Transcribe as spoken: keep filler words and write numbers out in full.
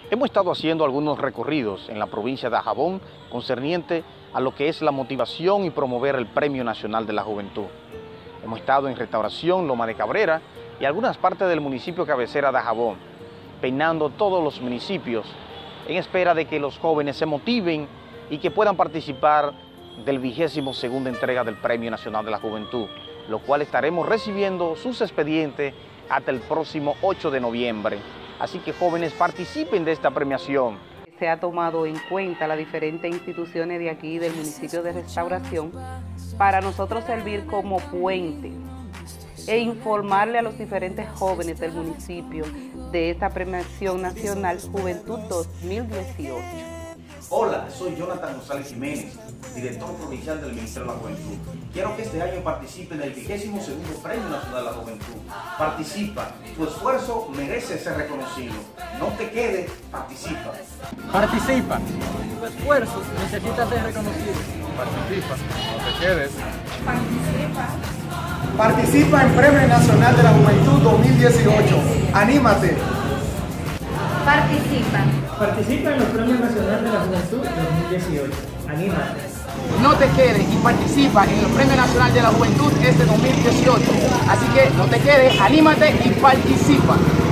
Hemos estado haciendo algunos recorridos en la provincia de Dajabón concerniente a lo que es la motivación y promover el Premio Nacional de la Juventud. Hemos estado en Restauración, Loma de Cabrera y algunas partes del municipio cabecera de Dajabón, peinando todos los municipios en espera de que los jóvenes se motiven y que puedan participar del vigésimo segunda entrega del Premio Nacional de la Juventud, lo cual estaremos recibiendo sus expedientes hasta el próximo ocho de noviembre. Así que jóvenes, participen de esta premiación. Se ha tomado en cuenta las diferentes instituciones de aquí, del municipio de Restauración, para nosotros servir como puente e informarle a los diferentes jóvenes del municipio de esta premiación nacional Juventud dos mil dieciocho. Hola, soy Jonathan González Jiménez, director provincial del Ministerio de la Juventud. Quiero que este año participe en el vigésimo segundo Premio Nacional de la Juventud. Participa, tu esfuerzo merece ser reconocido. No te quedes, participa. Participa, tu esfuerzo necesita ser reconocido. Participa, no te quedes. Participa. Participa en Premio Nacional de la Juventud dos mil dieciocho. ¡Anímate! Participa. Participa en los Premios Nacionales de la Juventud dos mil dieciocho. Anímate. No te quedes y participa en el Premio Nacional de la Juventud este dos mil dieciocho. Así que no te quedes, anímate y participa.